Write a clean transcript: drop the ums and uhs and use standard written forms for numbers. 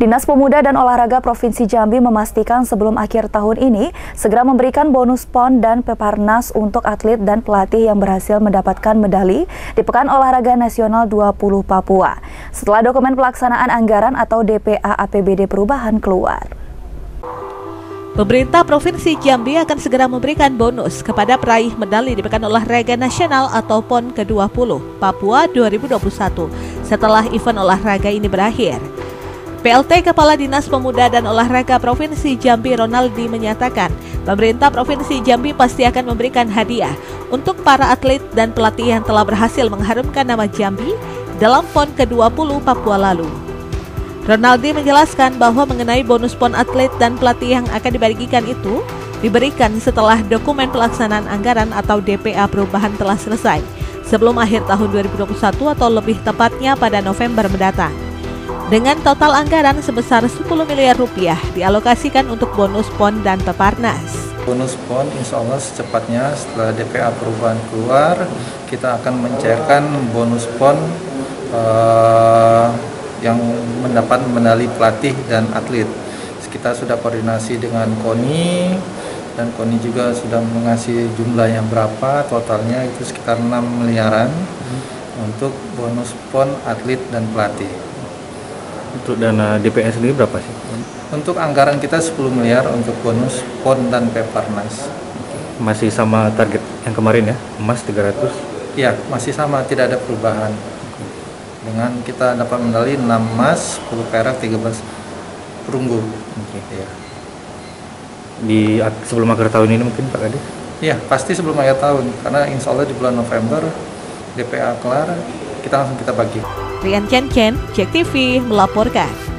Dinas Pemuda dan Olahraga Provinsi Jambi memastikan sebelum akhir tahun ini segera memberikan bonus PON dan Peparnas untuk atlet dan pelatih yang berhasil mendapatkan medali di Pekan Olahraga Nasional 20 Papua setelah dokumen pelaksanaan anggaran atau DPA APBD perubahan keluar. Pemerintah Provinsi Jambi akan segera memberikan bonus kepada peraih medali di Pekan Olahraga Nasional atau PON ke-20 Papua 2021 setelah event olahraga ini berakhir. PLT Kepala Dinas Pemuda dan Olahraga Provinsi Jambi Ronaldi menyatakan, pemerintah Provinsi Jambi pasti akan memberikan hadiah untuk para atlet dan pelatih yang telah berhasil mengharumkan nama Jambi dalam PON ke-20 Papua lalu. Ronaldi menjelaskan bahwa mengenai bonus PON atlet dan pelatih yang akan dibagikan itu diberikan setelah dokumen pelaksanaan anggaran atau DPA perubahan telah selesai sebelum akhir tahun 2021 atau lebih tepatnya pada November mendatang. Dengan total anggaran sebesar 10 miliar rupiah dialokasikan untuk bonus PON dan Peparnas. Bonus PON insya Allah secepatnya setelah DPA perubahan keluar, kita akan mencairkan bonus PON yang mendapat medali pelatih dan atlet. Kita sudah koordinasi dengan KONI dan KONI juga sudah mengasih jumlahnya berapa, totalnya itu sekitar 6 miliaran untuk bonus PON atlet dan pelatih. Untuk dana DPA sendiri berapa sih? Untuk anggaran kita 10 miliar untuk bonus PON dan Peparnas. Masih sama target yang kemarin ya, emas 300? Iya, masih sama, tidak ada perubahan. Dengan kita dapat medali 6 emas, 10 perak, 13 perunggu. Ya. Sebelum akhir tahun ini mungkin Pak Kadis? Iya, pasti sebelum akhir tahun, karena insya Allah di bulan November DPA kelar, kita langsung bagi. Rian Chen, JEK TV melaporkan.